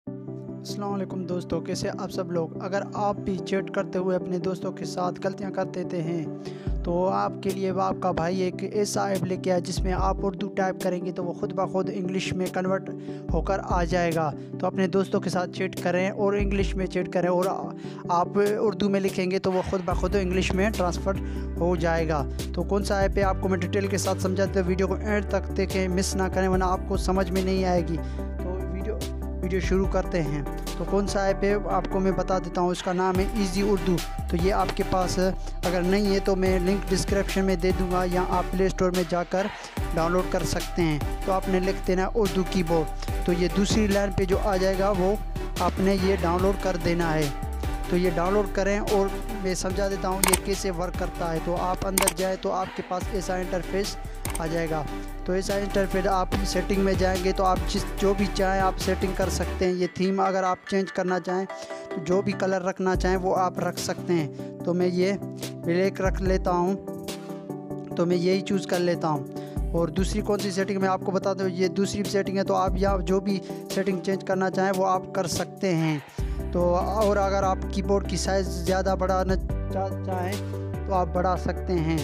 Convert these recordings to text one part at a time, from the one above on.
अस्सलाम वालेकुम दोस्तों, कैसे आप सब लोग। अगर आप भी चैट करते हुए अपने दोस्तों के साथ गलतियां कर देते हैं तो आपके लिए आपका भाई एक ऐसा ऐप लेके आया जिसमें आप उर्दू टाइप करेंगे तो वो खुद ब खुद इंग्लिश में कन्वर्ट होकर आ जाएगा। तो अपने दोस्तों के साथ चैट करें और इंग्लिश में चैट करें, और आप उर्दू में लिखेंगे तो वो खुद ब खुद इंग्लिश में ट्रांसफ़र हो जाएगा। तो कौन सा ऐप है आपको मैं डिटेल के साथ समझाते हैं, वीडियो को एंड तक देखें, मिस ना करें वरना आपको समझ में नहीं आएगी। तो वीडियो शुरू करते हैं। तो कौन सा ऐप है आपको मैं बता देता हूँ, उसका नाम है इजी उर्दू। तो ये आपके पास अगर नहीं है तो मैं लिंक डिस्क्रिप्शन में दे दूँगा, या आप प्ले स्टोर में जाकर डाउनलोड कर सकते हैं। तो आपने लिख देना उर्दू कीबोर्ड, तो ये दूसरी लाइन पे जो आ जाएगा वो आपने ये डाउनलोड कर देना है। तो ये डाउनलोड करें और मैं समझा देता हूँ ये कैसे वर्क करता है। तो आप अंदर जाए तो आपके पास ऐसा इंटरफेस आ जाएगा। तो ऐसा इंटरफेस आप सेटिंग में जाएंगे तो आप जो भी चाहें आप सेटिंग कर सकते हैं। ये थीम अगर आप चेंज करना चाहें तो जो भी कलर रखना चाहें वो आप रख सकते हैं। तो मैं ये ब्लैक रख लेता हूँ, तो मैं यही चूज़ कर लेता हूँ। और दूसरी कौन सी सेटिंग मैं आपको बता दूँ, ये दूसरी सेटिंग है। तो आप यहाँ जो भी सेटिंग चेंज करना चाहें वो आप कर सकते हैं। तो और अगर आप कीबोर्ड की साइज़ ज़्यादा बढ़ाना चाहें तो आप बढ़ा सकते हैं।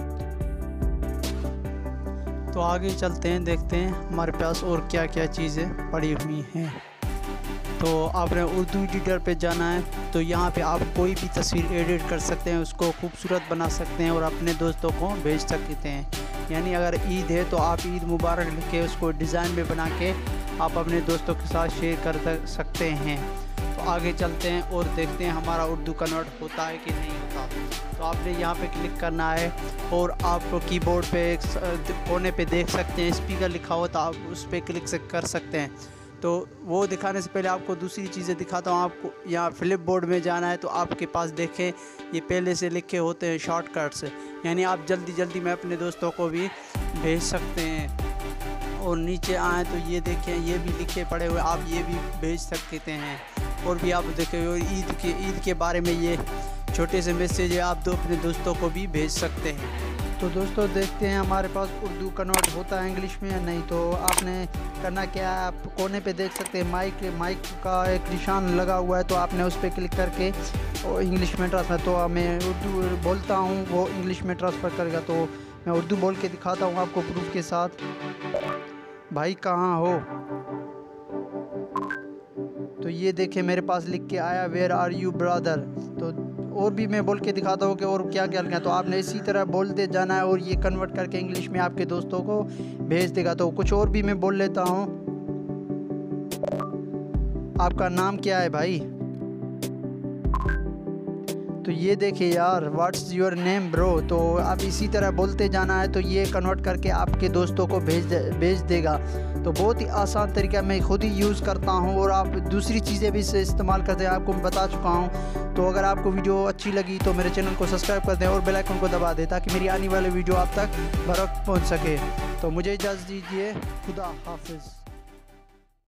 तो आगे चलते हैं, देखते हैं हमारे पास और क्या क्या चीज़ें पड़ी हुई हैं। तो आपने उर्दू एडिटर पे जाना है। तो यहाँ पे आप कोई भी तस्वीर एडिट कर सकते हैं, उसको खूबसूरत बना सकते हैं और अपने दोस्तों को भेज सकते हैं। यानी अगर ईद है तो आप ईद मुबारक लिख के उसको डिज़ाइन में बना के आप अपने दोस्तों के साथ शेयर कर सकते हैं। तो आगे चलते हैं और देखते हैं हमारा उर्दू कन्वर्ट होता है कि नहीं होता। तो आपने यहाँ पे क्लिक करना है और आप कीबोर्ड पे कोने पे देख सकते हैं स्पीकर लिखा हो, तो आप उस पर क्लिक कर सकते हैं। तो वो दिखाने से पहले आपको दूसरी चीज़ें दिखाता हूँ। आपको यहाँ फ्लिप बोर्ड में जाना है। तो आपके पास देखें ये पहले से लिखे होते हैं शॉर्टकट्स, यानी आप जल्दी में अपने दोस्तों को भी भेज सकते हैं। और नीचे आए तो ये देखें ये भी लिखे पड़े हुए, आप ये भी भेज सकते हैं। और भी आप देखें ईद के बारे में ये छोटे से मैसेज है, आप अपने दोस्तों को भी भेज सकते हैं। तो दोस्तों देखते हैं हमारे पास उर्दू कन्वर्ट होता है इंग्लिश में या नहीं। तो आपने करना क्या है, आप कोने पे देख सकते हैं माइक का एक निशान लगा हुआ है। तो आपने उस पर क्लिक करके और इंग्लिश में ट्रांसफ़र, तो मैं उर्दू बोलता हूँ वो इंग्लिश में ट्रांसफ़र करेगा। तो मैं उर्दू बोल के दिखाता हूँ आपको प्रूफ के साथ। भाई कहाँ हो, तो ये देखें मेरे पास लिख के आया वेयर आर यू ब्रदर। तो और भी मैं बोल के दिखाता हूँ कि और क्या क्या लिखा है। तो आपने इसी तरह बोलते जाना है और ये कन्वर्ट करके इंग्लिश में आपके दोस्तों को भेज देगा। तो कुछ और भी मैं बोल लेता हूँ, आपका नाम क्या है भाई। तो ये देखिए यार व्हाट्स योर नेम ब्रो। तो आप इसी तरह बोलते जाना है, तो ये कन्वर्ट करके आपके दोस्तों को भेज देगा। तो बहुत ही आसान तरीका मैं खुद ही यूज़ करता हूँ, और आप दूसरी चीज़ें भी इसे इस्तेमाल करते हैं, आपको मैं बता चुका हूँ। तो अगर आपको वीडियो अच्छी लगी तो मेरे चैनल को सब्सक्राइब कर दें और बेल आइकन को दबा दें ताकि मेरी आने वाली वीडियो आप तक बर वक्त पहुँच सके। तो मुझे इजाज़त दीजिए, खुदा हाफिज़।